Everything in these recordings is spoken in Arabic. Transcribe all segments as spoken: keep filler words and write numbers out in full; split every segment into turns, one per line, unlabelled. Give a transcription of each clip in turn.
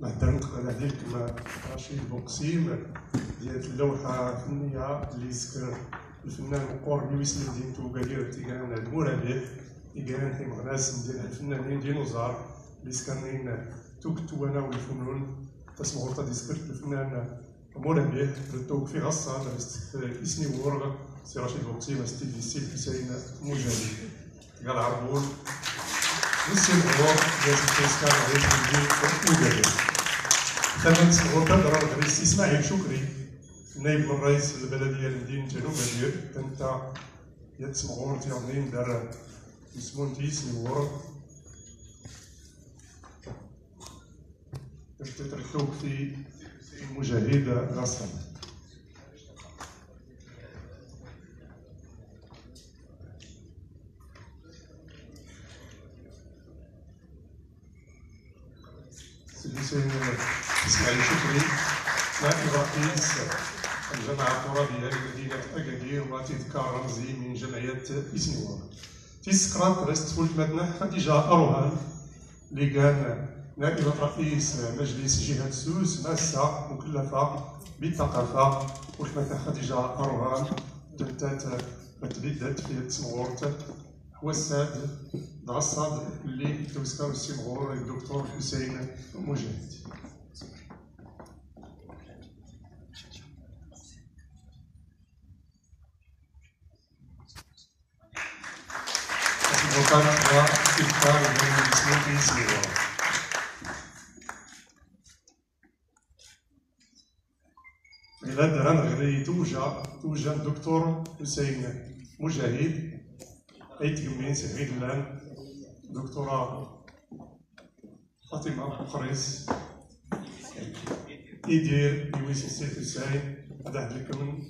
نقدر نقرا عليك كما رشيد بوقسيم ديال اللوحه الفنيه اللي ذكر الفنان مقور لويس مدينتو وقادير تيكان من عند مرابح تيكان حي مغناس ديال الفنانين دينوزار اللي ذكرنين توكتوانا والفنون تسمعوا تا ذكرت الفنان مرابح ردوك في غصه اسمي ورغ سي رشيد بوقسيم ستيل سي حسين مجاهد قال عربون نسي الغور ديال التذكار عيش الدين مجاهد ثمن صغور تهضر غير السي اسماعيل شكري نائب الرئيس البلديه لمدينه جنوب مدير انت يا تسمعون تيعطيني دار مسمون تيسمي ورغ تتركوك في مجاهد غصن سيدي اسماعيل شكري نائب رئيس الجماعه الترابيه لمدينه اكادير وتذكار رمزي من جمعيه اسنوار. تيسكرات رست ولد مدنح خديجه اروهان اللي كان نائب رئيس مجلس جهه سوس ماسه مكلفه بالثقافه ولد خديجه اروهان دلتات تبدت في تسمغورت هو الساد غصاد اللي توسكر السمغور الدكتور حسين مجاهد. وكان هو تذكار من اسمه سمغور. إلى دران غري توجا توجا الدكتور حسين مجاهد أي تقمين سعيد اللان دكتورة فاطمة بقريس يدير يويس السي حسين هذا لكم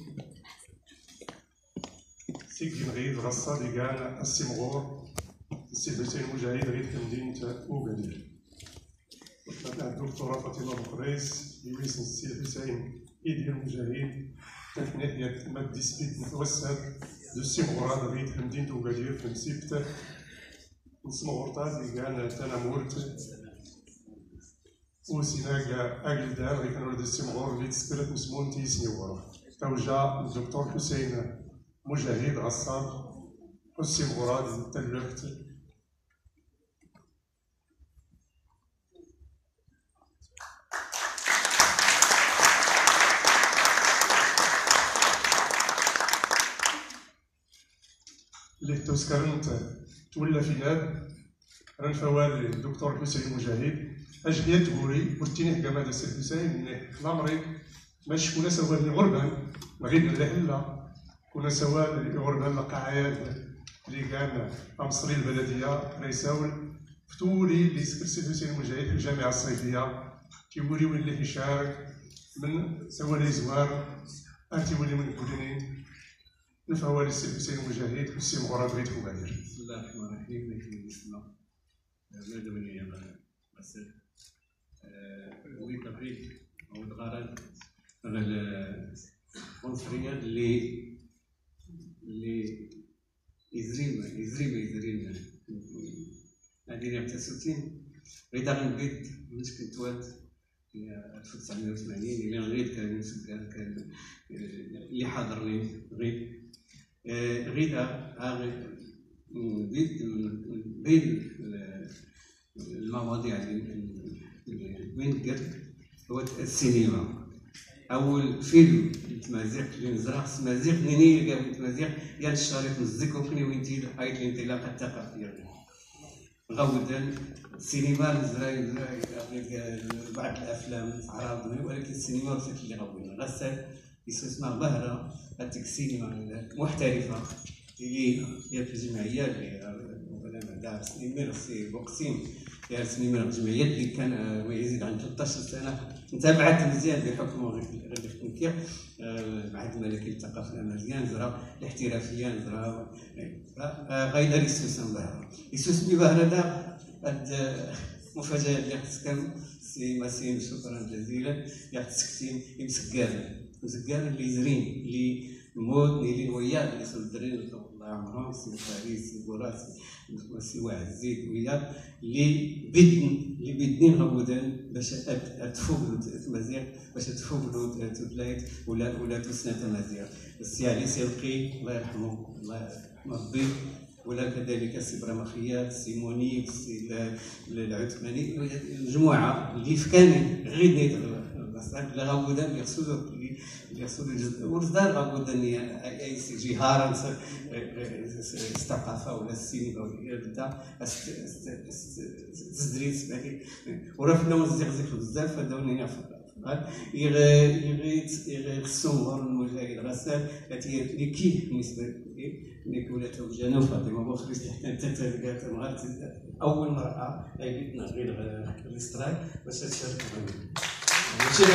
سيكين غيد غصة ديكان السمغور السي حسين مجاهد غيد في مدينة أوغادير. الدكتورة فاطمة بقريس يويس السي حسين يدير مجاهد كانت ناحية مادي سبيت متوسط دو سيمغورات غيد في مدينة أوغادير في مسيبت نسمغورطات اللي كان تنامورت وسيناكا أقلدان غير كانوا دو سيمغور اللي تسكرت مسمون تيسني ورا توجا الدكتور حسين مجاهد غصاب والسيمغورات تلفت اللي توسكرنت تولى في ناب ران فوالي الدكتور حسين مجاهد اجلية تقولي قلتيني حكا ماذا السي حسين الامريك ماشي كنا سوال الغربان غير الرحلة كنا سوال الغربان القاعات اللي كان مصري البلديه ريساول فتولي اللي سكر السي حسين مجاهد في الجامعه الصيفيه كيولي ولا يشارك من سوالي زوار تيولي من كلنين نفوالي السي حسين مجاهد والسي مغرب غيت مبادر.
بسم الله الرحمن الرحيم. نحن نسمع مادوني يا مساء ويت بريك او الغرض على العنصريه اللي اللي يزريم يزريم يزريم هذه نعتسوتين غيدا غنبيت مش كنت واد ألف وتسعمائة وثمانين اللي غيد كان مسكر كان اللي حاضرني غيد غيدا بيت بين المواضيع اللي وين قد هو السينما. أول فيلم تمازيغ اللي نزرع تمازيغ نيني قال تمازيغ يا الشريط نزكوكني وين تي هاي الانطلاقة الثقافية غودا السينما نزرع بعض الأفلام عرضني ولكن السينما بشكل اللي غوينا غسل اسمها ظاهرة هذيك السينما محترفة هي هي في الجمعية اللي دارس ميرسي بوقسيم دارسني من الجمعيات اللي كان ما يزيد عن ثلاثة عشر سنة تابعت مزيان بحكم غير التنكير معهد الملكي للثقافة مزيان زرا الاحترافية زرا غايدة ريسوس ظاهرة ريسوس بي ظاهرة دا هاد مفاجأة اللي تسكن سي ماسين شكرا جزيلا اللي تسكتين مسكار مسكار اللي زرين اللي مود اللي وياه اللي صدرين الله يعمرهم السي بخاري السي بوراس السي واعد الزيد ويا اللي بدن اللي بدنين غودان باش تفوقلوا التمازيغ باش تفوقلوا الولايات ولا ولا تسنى تمازيغ. السي علي سلقي الله يرحمه الله يرحم ربي، ولا كذلك السي ابراهيم خياط السي منيب السي العثماني، المجموعه اللي في كامل غير نيت لا غاودان اللي خصو اللي خصو ورزدار غاودان اي سي جهارا الثقافه ولا السينما ولا بدا تدريس وراه فينا مزيق بزاف هذا يغي خصهم المجاهد غسال اللي كي بالنسبه لي ملي ولات وجانا فاطمه بوخري حتى تلقات المغرب اول مراه عيطنا غير الاستراك باش تشارك معنا ماشي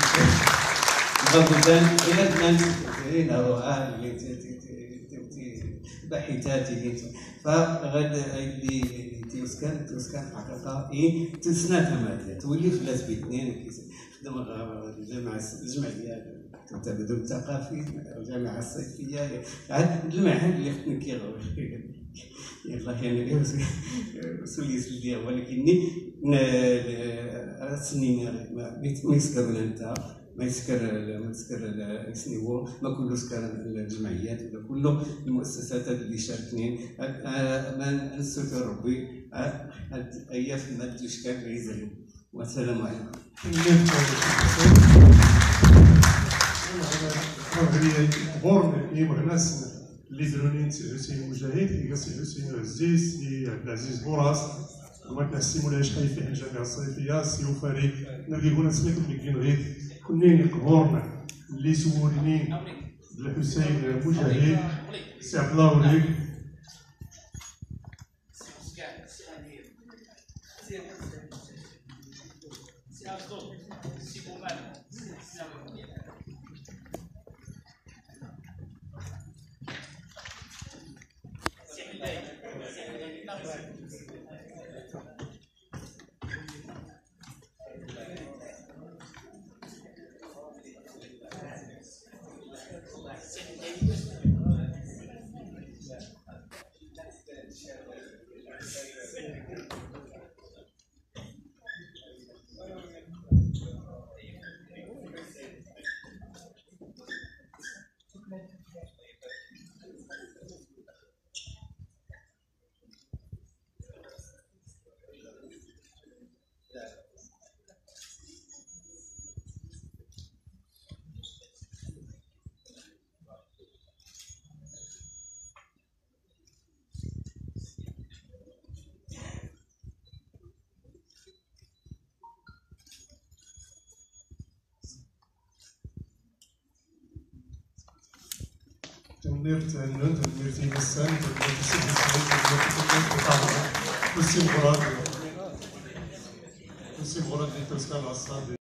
غابودان غير الناس زين روعه اللي باحثات اللي فغاد اللي تيوسكان تيوسكان حقيقه اي تسناتها ماديه تولي في لاس باثنين خدم الجامعه الجمعيه التبادل الثقافي الجامعه الصيفيه عاد المعهد اللي خدنا كيغوي يلاه يعني سوليس ليا ولكني سنين ما يسكر انت ما يسكر ما يسكر السنيو ما كله سكر الجمعيات ولا كله المؤسسات اللي شاركنين ما نسيت ربي ايام ما تجيش كان يزري. والسلام عليكم.
كبار يمغ ناس اللي دروني سي حسين مجاهد سي حسين عزيز سي عبد العزيز بوراس وما سي مولاي شحال في الجامعه الصيفيه سي وفريد نبغي نقول سميتو اللي غير كلين كبارنا اللي سولني الحسين مجاهد سي عبد الله وليك تنمير تهنن تنمير تيمسان تنمير تسيب السلام تنمير تسيب مراد تسيب مراد اللي توسكال العصابي